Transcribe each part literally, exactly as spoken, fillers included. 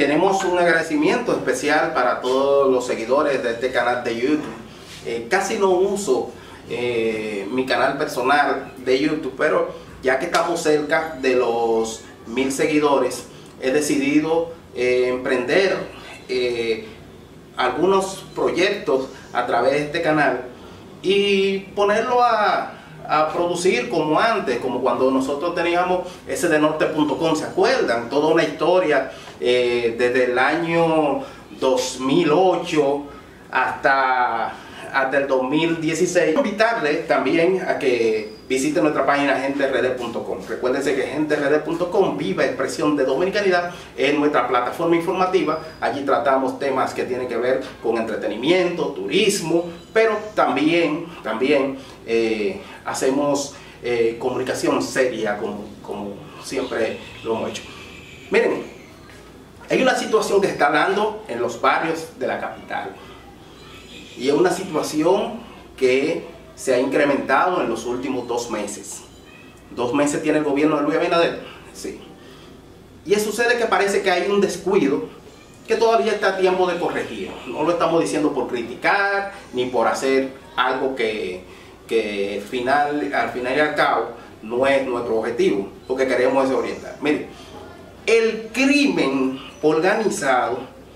tenemos un agradecimiento especial para todos los seguidores de este canal de YouTube. Eh, casi no uso eh, mi canal personal de YouTube, pero ya que estamos cerca de los mil seguidores, he decidido eh, emprender eh, algunos proyectos a través de este canal y ponerlo a, a producir como antes, como cuando nosotros teníamos ese de norte punto com, ¿se acuerdan? Toda una historia eh, desde el año dos mil ocho hasta, hasta el dos mil dieciséis. Invitarles también a que visiten nuestra página gente r d punto com. Recuérdense que gente r d punto com, viva expresión de dominicanidad, es nuestra plataforma informativa. Allí tratamos temas que tienen que ver con entretenimiento, turismo, pero también, también eh, hacemos eh, comunicación seria, como, como siempre lo hemos hecho. Miren, hay una situación que se está dando en los barrios de la capital, y es una situación que se ha incrementado en los últimos dos meses. Dos meses tiene el gobierno de Luis Abinader, sí. Y sucede que parece que hay un descuido que todavía está a tiempo de corregir. No lo estamos diciendo por criticar, ni por hacer algo que, que final, al final y al cabo no es nuestro objetivo. Lo que queremos es orientar. Miren, el crimen organizado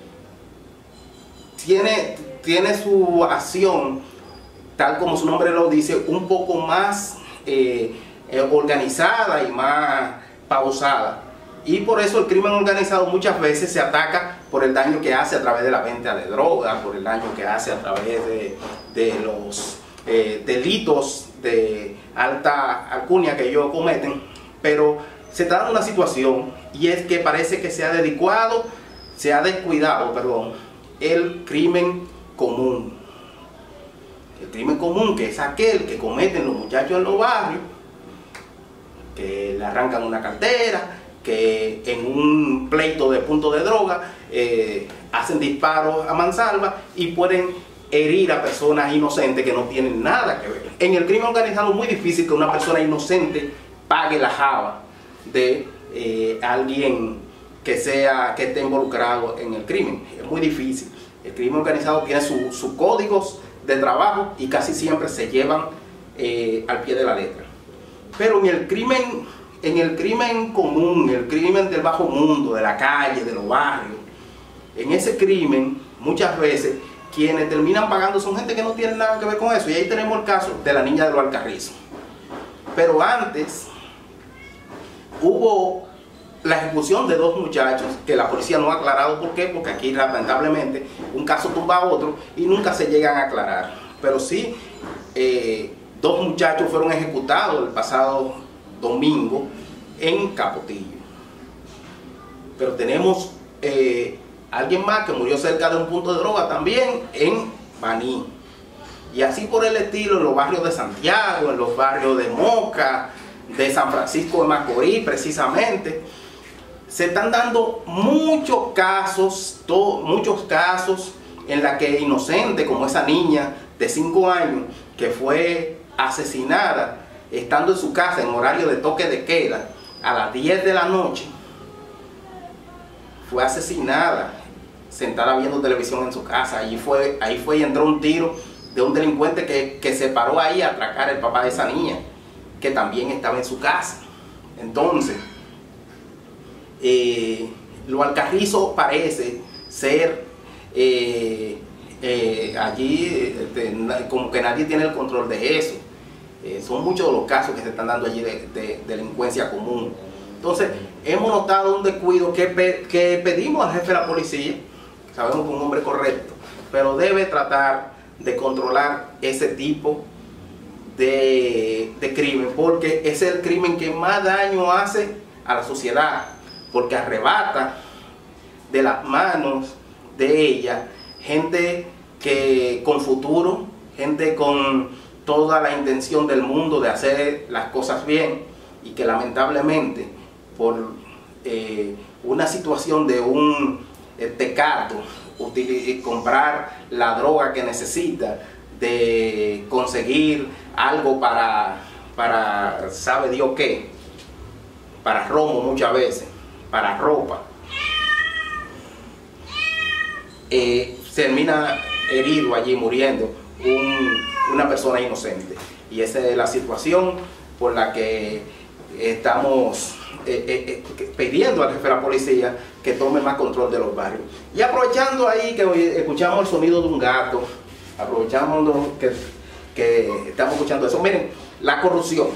tiene, tiene su acción, tal como su nombre lo dice, un poco más eh, eh, organizada y más pausada. Y por eso el crimen organizado muchas veces se ataca por el daño que hace a través de la venta de drogas, por el daño que hace a través de, de los eh, delitos de alta alcurnia que ellos cometen. Pero se está dando una situación, y es que parece que se ha dedicado, se ha descuidado, perdón, el crimen común. El crimen común, que es aquel que cometen los muchachos en los barrios, que le arrancan una cartera, que en un pleito de punto de droga eh, hacen disparos a mansalva y pueden herir a personas inocentes que no tienen nada que ver. En el crimen organizado es muy difícil que una persona inocente pague la java de eh, alguien que, sea, que esté involucrado en el crimen. Es muy difícil. El crimen organizado tiene sus su códigos de trabajo y casi siempre se llevan eh, al pie de la letra. Pero en el crimen, en el crimen común, el crimen del bajo mundo, de la calle, de los barrios, en ese crimen muchas veces quienes terminan pagando son gente que no tiene nada que ver con eso. Y ahí tenemos el caso de la niña de los Alcarrizos. Pero antes hubo la ejecución de dos muchachos que la policía no ha aclarado por qué, porque aquí lamentablemente un caso tumba a otro y nunca se llegan a aclarar. Pero sí, eh, dos muchachos fueron ejecutados el pasado domingo en Capotillo. Pero tenemos eh, alguien más que murió cerca de un punto de droga también en Baní. Y así por el estilo en los barrios de Santiago, en los barrios de Moca, de San Francisco de Macorís precisamente. Se están dando muchos casos, to, muchos casos en la que inocente, como esa niña de cinco años que fue asesinada estando en su casa en horario de toque de queda a las diez de la noche, fue asesinada sentada viendo televisión en su casa. Ahí fue, ahí fue y entró un tiro de un delincuente que, que se paró ahí a atracar al papá de esa niña, que también estaba en su casa. Entonces, Eh, lo Alcarrizo parece ser eh, eh, allí este, como que nadie tiene el control de eso. Eh, son muchos de los casos que se están dando allí de, de, de delincuencia común. Entonces hemos notado un descuido que, pe que pedimos al jefe de la policía. Sabemos que es un hombre correcto, pero debe tratar de controlar ese tipo de, de crimen, porque ese es el crimen que más daño hace a la sociedad, porque arrebata de las manos de ella gente que con futuro, gente con toda la intención del mundo de hacer las cosas bien, y que lamentablemente por eh, una situación de un eh, tecato, comprar la droga que necesita, de conseguir algo para, para sabe Dios qué, para romo muchas veces, para ropa, eh, termina herido allí, muriendo un, una persona inocente. Y esa es la situación por la que estamos eh, eh, eh, pidiendo al jefe de la policía que tome más control de los barrios. Y aprovechando ahí que hoy escuchamos el sonido de un gato, aprovechamos que, que estamos escuchando eso, miren, la corrupción.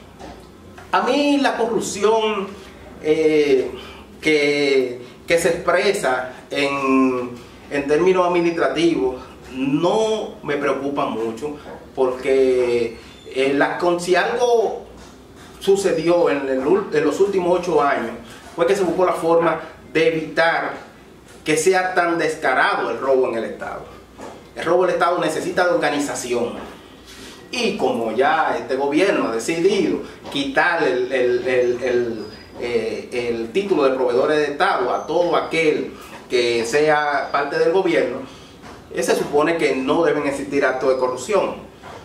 A mí la corrupción eh, que, que se expresa en, en términos administrativos no me preocupa mucho, porque eh, la, si algo sucedió en, el, en los últimos ocho años fue que se buscó la forma de evitar que sea tan descarado el robo en el Estado. El robo del Estado necesita de organización. Y como ya este gobierno ha decidido quitar el, el, el, el, eh, el título de proveedores de Estado a todo aquel que sea parte del gobierno, se supone que no deben existir actos de corrupción.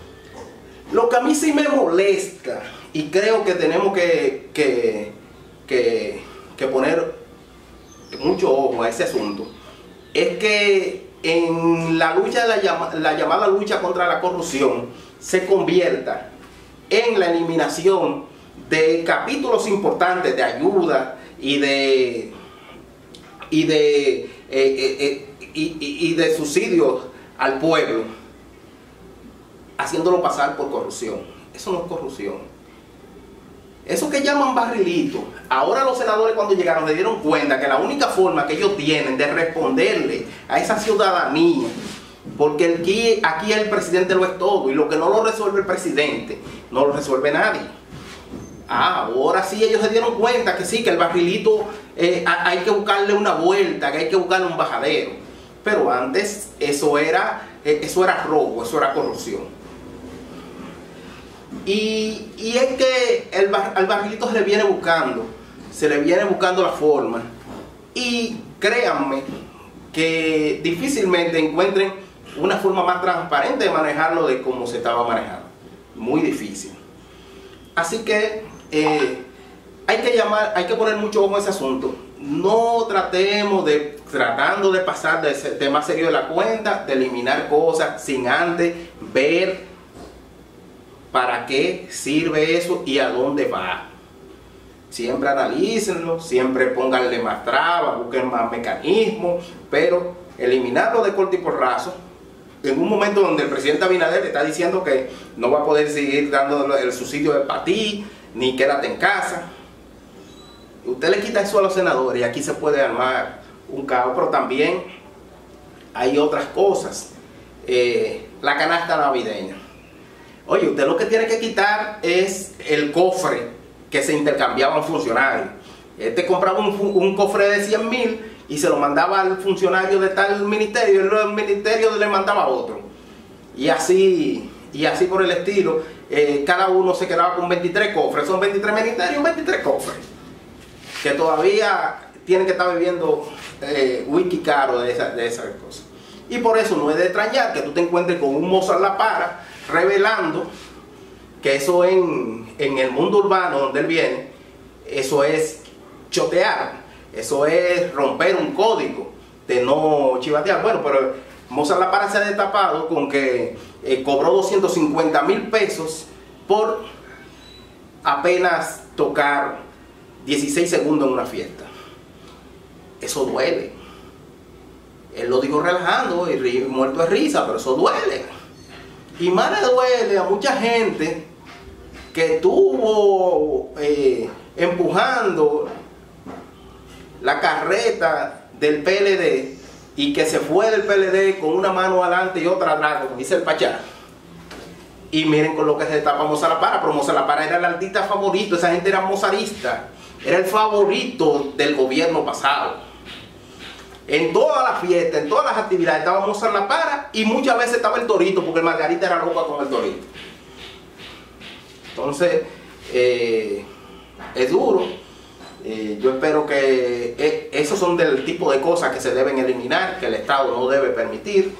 Lo que a mí sí me molesta, y creo que tenemos que, que, que, que poner mucho ojo a ese asunto, es que en la lucha, la, llama, la llamada lucha contra la corrupción, se convierta en la eliminación de capítulos importantes de ayuda y de y de eh, eh, eh, y, y, y de subsidios al pueblo, haciéndolo pasar por corrupción. Eso no es corrupción. Eso que llaman barrilito, ahora los senadores cuando llegaron se dieron cuenta que la única forma que ellos tienen de responderle a esa ciudadanía, porque aquí, aquí el presidente lo es todo, y lo que no lo resuelve el presidente, no lo resuelve nadie. Ah, ahora sí ellos se dieron cuenta que sí, que el barrilito eh, hay que buscarle una vuelta, que hay que buscarle un bajadero. Pero antes eso era, eh, eso era robo, eso era corrupción. Y, y es que el bar, al barrilito se le viene buscando, se le viene buscando la forma. Y créanme que difícilmente encuentren una forma más transparente de manejarlo de como se estaba manejando. Muy difícil. Así que eh, hay que llamar, hay que poner mucho ojo a ese asunto. No tratemos de, tratando de pasar de ese tema serio de la cuenta, de eliminar cosas sin antes ver para qué sirve eso y a dónde va. Siempre analícenlo, siempre pónganle más trabas, busquen más mecanismos, pero eliminarlo de corte y porrazo en un momento donde el presidente Abinader está diciendo que no va a poder seguir dando el subsidio de para ti, ni quédate en casa. Usted le quita eso a los senadores y aquí se puede armar un caos, pero también hay otras cosas. Eh, la canasta navideña. Oye, usted lo que tiene que quitar es el cofre que se intercambiaban funcionarios. Este compraba un, un cofre de cien mil y se lo mandaba al funcionario de tal ministerio, y el ministerio le mandaba a otro. Y así, y así por el estilo, eh, cada uno se quedaba con veintitrés cofres. Son veintitrés ministerios, veintitrés cofres. Que todavía tienen que estar bebiendo eh, whisky caro de esas de esas cosas. Y por eso no es de extrañar que tú te encuentres con un Mozart La Para revelando que eso en, en el mundo urbano donde él viene, eso es chotear. Eso es romper un código de no chivatear. Bueno, pero Mozart La Para se ha destapado con que eh, cobró doscientos cincuenta mil pesos por apenas tocar dieciséis segundos en una fiesta. Eso duele. Él lo dijo relajando y muerto de risa, pero eso duele. Y más le duele a mucha gente que estuvo eh, empujando la carreta del P L D y que se fue del P L D con una mano adelante y otra atrás, como dice el Pachá. Y miren con lo que se destapa Mozart La Para, pero Mozart La Para era el artista favorito, esa gente era mozarista, era el favorito del gobierno pasado. En todas las fiestas, en todas las actividades estaba Mozart La Para y muchas veces estaba el Torito, porque el Margarita era loca con el Torito. Entonces, eh, es duro. Eh, yo espero que eh, esos son del tipo de cosas que se deben eliminar, que el Estado no debe permitir,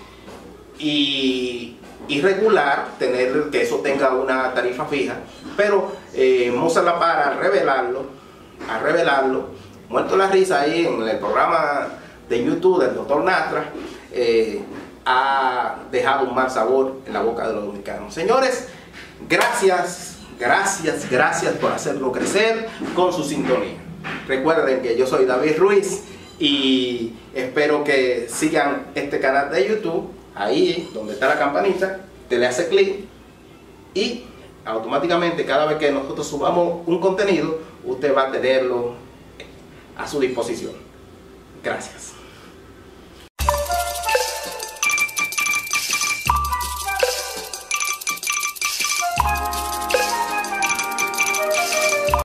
y, y regular, tener que eso tenga una tarifa fija. Pero eh, Mozart La Para, a revelarlo, a revelarlo, muerto la risa ahí en el programa de YouTube del doctor Nastra, eh, ha dejado un mal sabor en la boca de los dominicanos. Señores, gracias, gracias, gracias por hacerlo crecer con su sintonía. Recuerden que yo soy David Ruiz y espero que sigan este canal de YouTube, ahí donde está la campanita, te le hace clic y automáticamente cada vez que nosotros subamos un contenido, usted va a tenerlo a su disposición. Gracias.